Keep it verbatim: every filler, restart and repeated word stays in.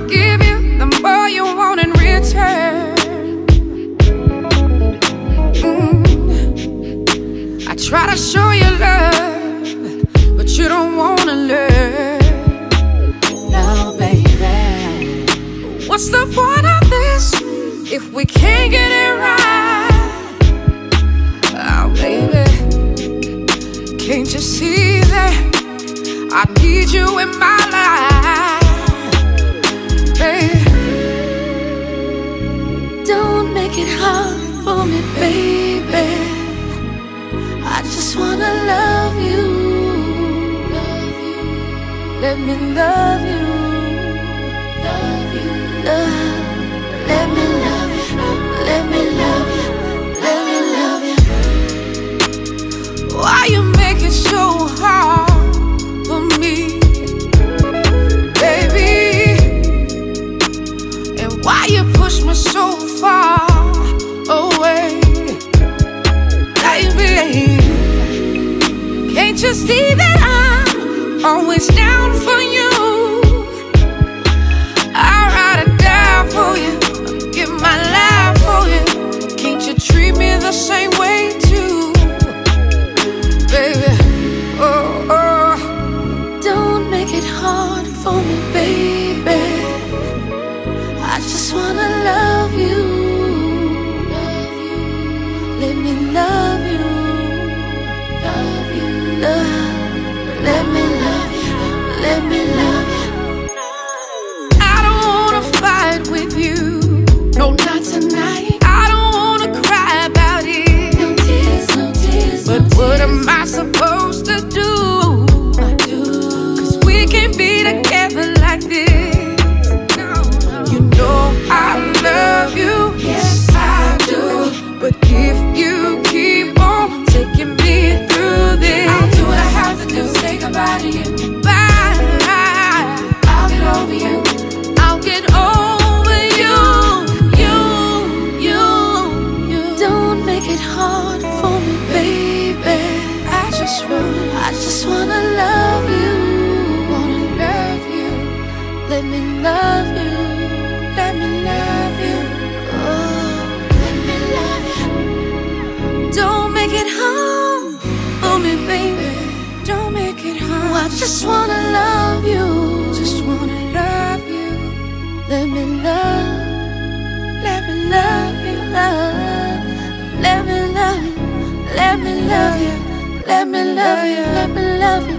give you, the more you want in return. mm. I try to show you love, but you don't wanna learn. No, baby, what's the point of this if we can't get it right? Oh, baby, can't you see that I need you in my life, baby? Don't make it hard for me, baby. I just wanna love you. Let me love you. Love you. Love. Let me love you. Let me love you. Let me love you. Why you make it so hard for me, baby? And why you push me so far away, baby? Can't you see that I'm always down for you? I'd rather die for you, give my life for you. Can't you treat me the same way too, baby? Oh, oh. Don't make it hard for me, baby. I just wanna love you. Let me love you. Love you. Love. Let me love you. Let me love you. I don't wanna fight with you. No, not tonight. I don't wanna cry about it. No tears, no tears. But no what tears. Am I supposed to do? Cause we can't be together like this. No, no. You know I love you. Yes, I do. But if you keep on taking me through this, I'll do what I have to do. Say goodbye to you. Bye. I'll get over you. I'll get over you. You, you, you. Don't make it hard for me, baby. I just wanna, I just wanna love you. Wanna love you. Let me love you. Let me love you. Oh, let me love you. Don't make it hard for me, baby. Don't make it hard. I just wanna love you. Just wanna love you. Let me love. Let me love you. Love. Let me love you. Let me love you. Let me love you. Let me love you.